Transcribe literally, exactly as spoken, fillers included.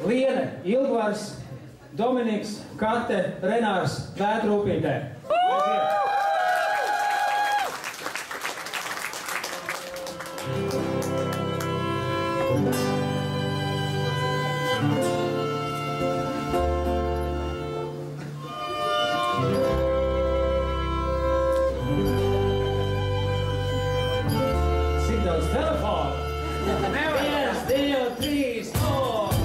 Liene, Ilgvars, Dominiks, Kate, Renārs, Vētrupītē. Aiziet! Cik daudz telefonu? Viens, divi, trīs, no!